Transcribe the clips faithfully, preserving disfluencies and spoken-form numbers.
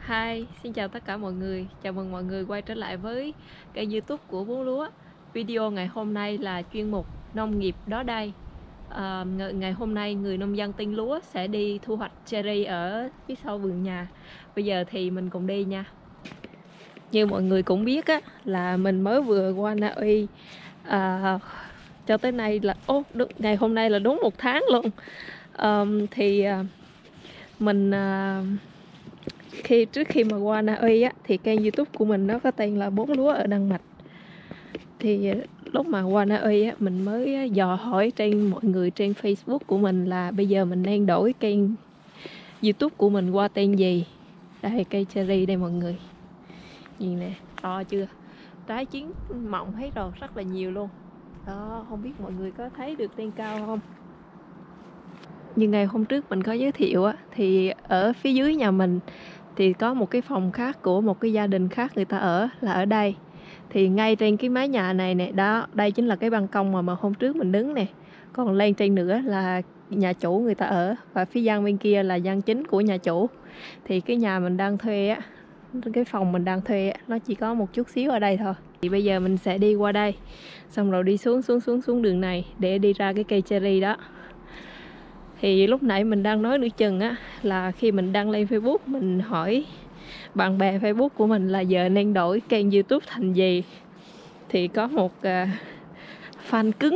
Hi, xin chào tất cả mọi người. Chào mừng mọi người quay trở lại với kênh YouTube của Vốn Lúa. Video ngày hôm nay là chuyên mục nông nghiệp đó đây. à, Ngày hôm nay người nông dân tên Lúa sẽ đi thu hoạch cherry ở phía sau vườn nhà. Bây giờ thì mình cùng đi nha. Như mọi người cũng biết á, là mình mới vừa qua Na Uy à, cho tới nay là ô, ngày hôm nay là đúng một tháng luôn. à, Thì à, mình... À, khi trước khi mà qua Na Uy á, thì kênh YouTube của mình nó có tên là Bốn Lúa ở Đan Mạch. Thì lúc mà qua Na Uy á, mình mới dò hỏi trên mọi người trên Facebook của mình là bây giờ mình đang đổi kênh YouTube của mình qua tên gì. Đây, cây cherry đây mọi người. Nhìn nè, to chưa? Trái chín mọng hết rồi, rất là nhiều luôn. Đó, không biết mọi người có thấy được tên cao không? Như ngày hôm trước mình có giới thiệu á, thì ở phía dưới nhà mình thì có một cái phòng khác của một cái gia đình khác người ta ở, là ở đây. Thì ngay trên cái mái nhà này nè, đó, đây chính là cái ban công mà, mà hôm trước mình đứng nè. Còn lên trên nữa là nhà chủ người ta ở, và phía gian bên kia là gian chính của nhà chủ. Thì cái nhà mình đang thuê á, cái phòng mình đang thuê á, nó chỉ có một chút xíu ở đây thôi. Thì bây giờ mình sẽ đi qua đây, xong rồi đi xuống xuống xuống xuống đường này để đi ra cái cây cherry đó. Thì lúc nãy mình đang nói nửa chừng á, là khi mình đăng lên Facebook, mình hỏi bạn bè Facebook của mình là giờ nên đổi kênh YouTube thành gì. Thì có một uh, fan cứng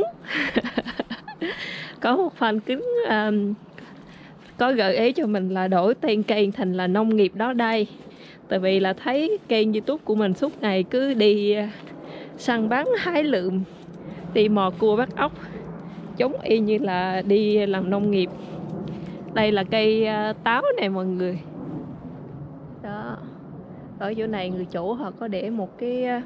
có một fan cứng um, có gợi ý cho mình là đổi tên kênh thành là Nông Nghiệp Đó Đây. Tại vì là thấy kênh YouTube của mình suốt ngày cứ đi uh, săn bắn hái lượm, đi mò cua bắt ốc, giống y như là đi làm nông nghiệp. Đây là cây uh, táo này mọi người. Đó. Ở chỗ này người chủ họ có để một cái uh,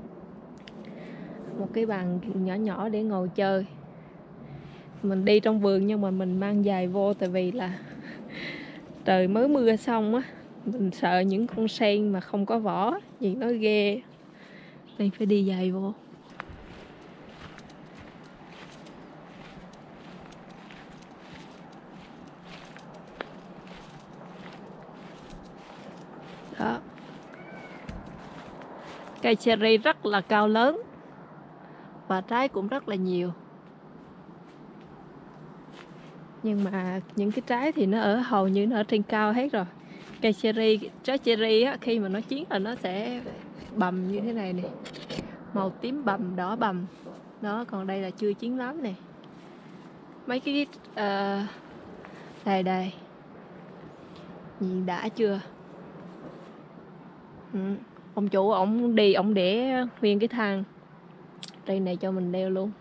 một cái bàn nhỏ nhỏ để ngồi chơi. Mình đi trong vườn nhưng mà mình mang giày vô, tại vì là trời mới mưa xong á, mình sợ những con sen mà không có vỏ, nhìn nó ghê nên phải đi giày vô. Đó. Cây cherry rất là cao lớn và trái cũng rất là nhiều. Nhưng mà những cái trái thì nó ở hầu như nó ở trên cao hết rồi. Cây cherry, trái cherry á, khi mà nó chín là nó sẽ bầm như thế này nè, màu tím bầm, đỏ bầm. Đó, còn đây là chưa chín lắm nè. Mấy cái uh, đây đây, nhìn đã chưa? Ừ. Ông chủ ổng đi, ổng để nguyên cái thang đây này cho mình leo luôn.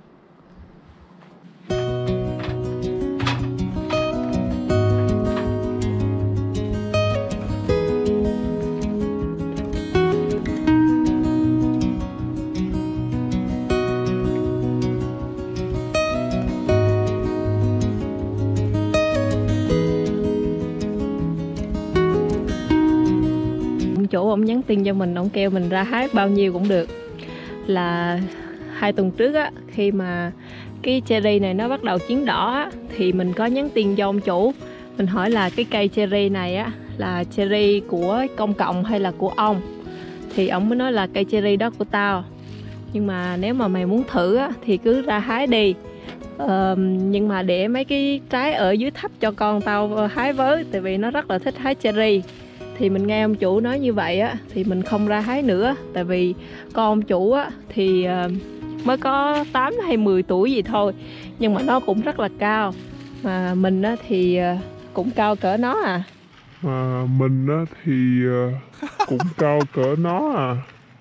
Chủ ông nhắn tin cho mình, ông kêu mình ra hái bao nhiêu cũng được. Là hai tuần trước á, khi mà cái cherry này nó bắt đầu chín đỏ á, thì mình có nhắn tin cho ông chủ. Mình hỏi là cái cây cherry này á là cherry của công cộng hay là của ông. Thì ông mới nói là cây cherry đó của tao, nhưng mà nếu mà mày muốn thử á, thì cứ ra hái đi. Ờ, nhưng mà để mấy cái trái ở dưới thấp cho con tao hái với, tại vì nó rất là thích hái cherry. Thì mình nghe ông chủ nói như vậy á, thì mình không ra hái nữa. Tại vì con ông chủ á thì uh, mới có tám hay mười tuổi gì thôi, nhưng mà nó cũng rất là cao. Mà mình á thì uh, cũng cao cỡ nó à Mà mình á thì uh, cũng cao cỡ nó à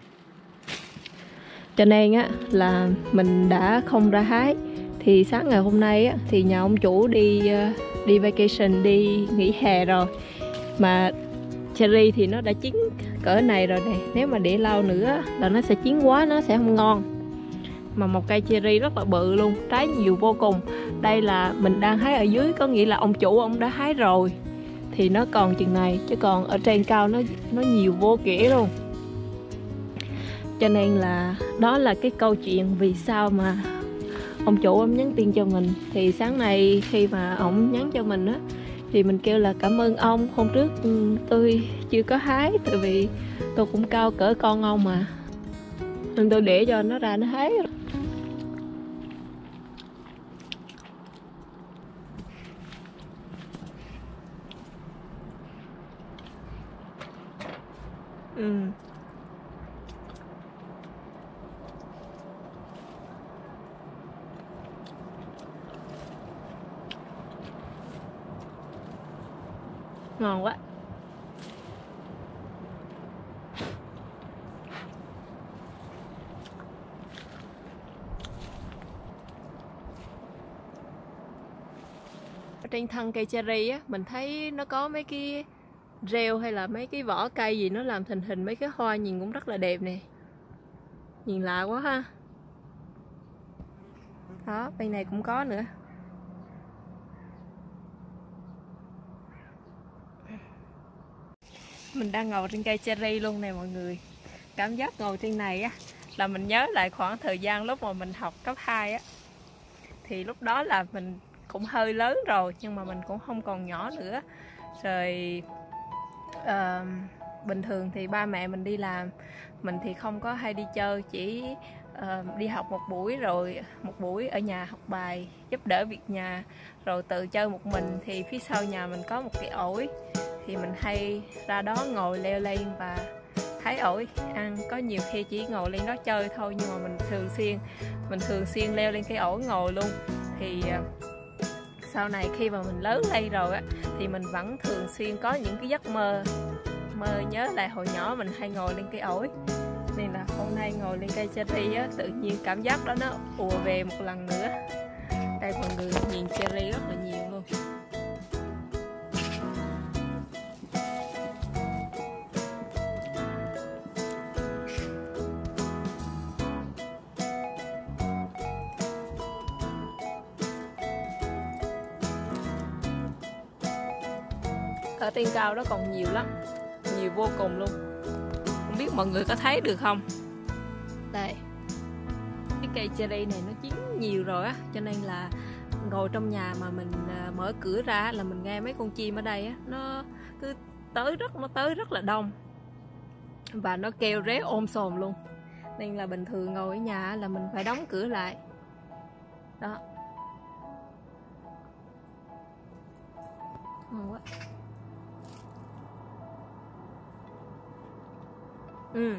Cho nên á là mình đã không ra hái. Thì sáng ngày hôm nay á, thì nhà ông chủ đi uh, đi vacation, đi nghỉ hè rồi. Mà cherry thì nó đã chín cỡ này rồi nè, nếu mà để lâu nữa là nó sẽ chín quá, nó sẽ không ngon. Mà một cây cherry rất là bự luôn, trái nhiều vô cùng. Đây là mình đang hái ở dưới, có nghĩa là ông chủ ông đã hái rồi thì nó còn chừng này, chứ còn ở trên cao nó nó nhiều vô kể luôn. Cho nên là đó là cái câu chuyện vì sao mà ông chủ ông nhắn tin cho mình. Thì sáng nay khi mà ông nhắn cho mình á, Thì mình kêu là cảm ơn ông. Hôm trước tôi chưa có hái, tại vì tôi cũng cao cỡ con ông mà, nên tôi để cho nó ra nó hái. Ừ. Ngon quá. Ở trên thân cây cherry á, mình thấy nó có mấy cái rêu hay là mấy cái vỏ cây gì nó làm thành hình mấy cái hoa, nhìn cũng rất là đẹp nè. Nhìn lạ quá ha. Đó, bên này cũng có nữa. Mình đang ngồi trên cây cherry luôn nè mọi người. Cảm giác ngồi trên này á là mình nhớ lại khoảng thời gian lúc mà mình học cấp hai á. Thì lúc đó là mình cũng hơi lớn rồi, nhưng mà mình cũng không còn nhỏ nữa. Rồi uh, bình thường thì ba mẹ mình đi làm, mình thì không có hay đi chơi, chỉ uh, đi học một buổi rồi một buổi ở nhà học bài, giúp đỡ việc nhà, rồi tự chơi một mình. Thì phía sau nhà mình có một cái ổi, thì mình hay ra đó ngồi leo lên và hái ổi ăn. Có nhiều khi chỉ ngồi lên đó chơi thôi, nhưng mà mình thường xuyên mình thường xuyên leo lên cây ổi ngồi luôn. Thì uh, sau này khi mà mình lớn lên rồi á, thì mình vẫn thường xuyên có những cái giấc mơ mơ nhớ lại hồi nhỏ mình hay ngồi lên cây ổi. Nên là hôm nay ngồi lên cây cherry á, tự nhiên cảm giác đó nó ùa về một lần nữa. Đây mọi người nhìn cherry rất là nhiều luôn. Ở trên cao đó còn nhiều lắm, nhiều vô cùng luôn. Không biết mọi người có thấy được không? Đây, cái cây cherry này nó chín nhiều rồi á, cho nên là ngồi trong nhà mà mình mở cửa ra là mình nghe mấy con chim ở đây á, nó cứ tới rất nó tới rất là đông và nó kêu ré ôm sòm luôn. Nên là bình thường ngồi ở nhà là mình phải đóng cửa lại. Đó. Ngon quá. Ừ.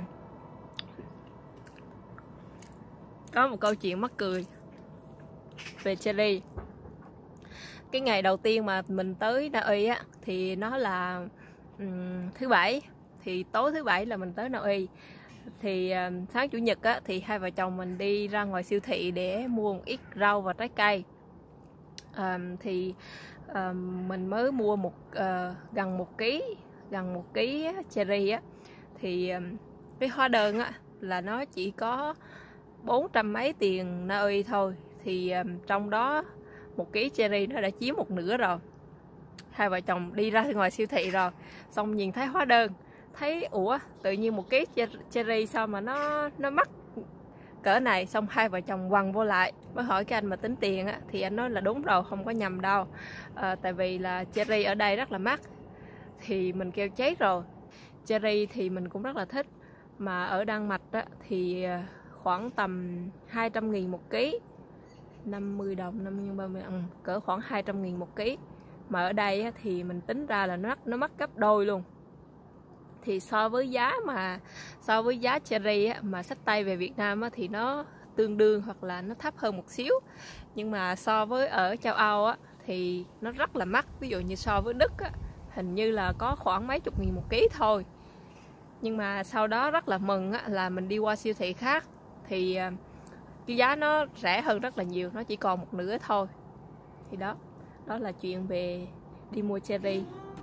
Có một câu chuyện mắc cười về cherry. Cái ngày đầu tiên mà mình tới Na Uy á, thì nó là um, thứ bảy. Thì tối thứ bảy là mình tới Na Uy. Thì um, sáng chủ nhật á, thì hai vợ chồng mình đi ra ngoài siêu thị để mua một ít rau và trái cây. um, Thì um, mình mới mua một uh, gần một ký gần một ký cherry á. Thì um, cái hóa đơn á là nó chỉ có bốn trăm mấy tiền Na Uy thôi. Thì um, trong đó một ký cherry nó đã chiếm một nửa rồi. Hai vợ chồng đi ra ngoài siêu thị rồi, xong nhìn thấy hóa đơn, thấy ủa tự nhiên một ký cherry sao mà nó nó mắc cỡ này. Xong hai vợ chồng quăng vô lại, mới hỏi cái anh mà tính tiền á, thì anh nói là đúng rồi, không có nhầm đâu. à, Tại vì là cherry ở đây rất là mắc. Thì mình kêu chết rồi. Cherry thì mình cũng rất là thích, mà ở Đan Mạch á, thì khoảng tầm hai trăm nghìn một ký, năm mươi đồng, năm mươi ba mươi, ừ, cỡ khoảng hai trăm nghìn một ký. Mà ở đây á, thì mình tính ra là nó mắc, nó mắc gấp đôi luôn. Thì so với giá mà so với giá cherry á, mà xách tay về Việt Nam á, thì nó tương đương hoặc là nó thấp hơn một xíu. Nhưng mà so với ở châu Âu á, thì nó rất là mắc. Ví dụ như so với Đức á, hình như là có khoảng mấy chục nghìn một ký thôi. Nhưng mà sau đó rất là mừng á, là mình đi qua siêu thị khác thì cái giá nó rẻ hơn rất là nhiều, nó chỉ còn một nửa thôi. Thì đó, đó là chuyện về đi mua cherry.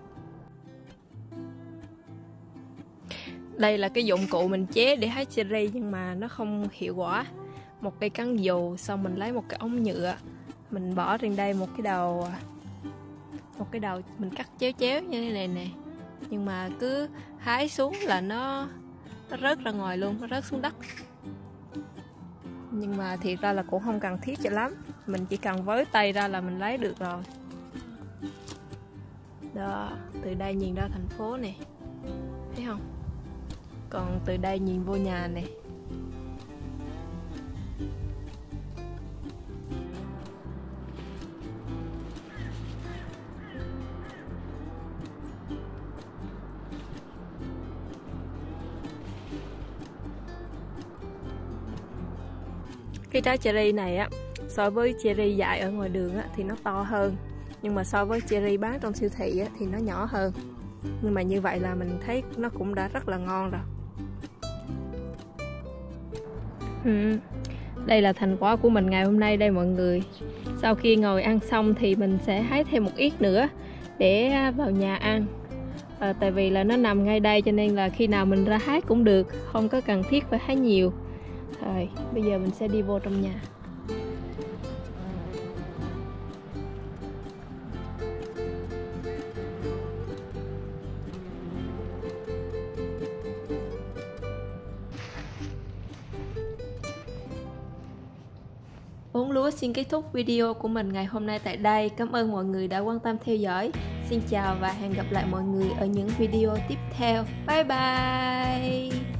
Đây là cái dụng cụ mình chế để hái cherry, nhưng mà nó không hiệu quả. Một cây cán dù, xong mình lấy một cái ống nhựa, mình bỏ trên đây một cái đầu một cái đầu mình cắt chéo chéo như thế này nè. Nhưng mà cứ hái xuống là nó nó rớt ra ngoài luôn, nó rớt xuống đất. Nhưng mà thiệt ra là cũng không cần thiết cho lắm, mình chỉ cần với tay ra là mình lấy được rồi. Đó, từ đây nhìn ra thành phố nè, thấy không? Còn từ đây nhìn vô nhà nè. Cái trái cherry này á, so với cherry dại ở ngoài đường á, thì nó to hơn. Nhưng mà so với cherry bán trong siêu thị á, thì nó nhỏ hơn. Nhưng mà như vậy là mình thấy nó cũng đã rất là ngon rồi. Ừ. Đây là thành quả của mình ngày hôm nay đây mọi người. Sau khi ngồi ăn xong thì mình sẽ hái thêm một ít nữa để vào nhà ăn. À, tại vì là nó nằm ngay đây cho nên là khi nào mình ra hái cũng được, không có cần thiết phải hái nhiều. Rồi, bây giờ mình sẽ đi vô trong nhà. Bóng lúa xin kết thúc video của mình ngày hôm nay tại đây. Cảm ơn mọi người đã quan tâm theo dõi. Xin chào và hẹn gặp lại mọi người ở những video tiếp theo. Bye bye!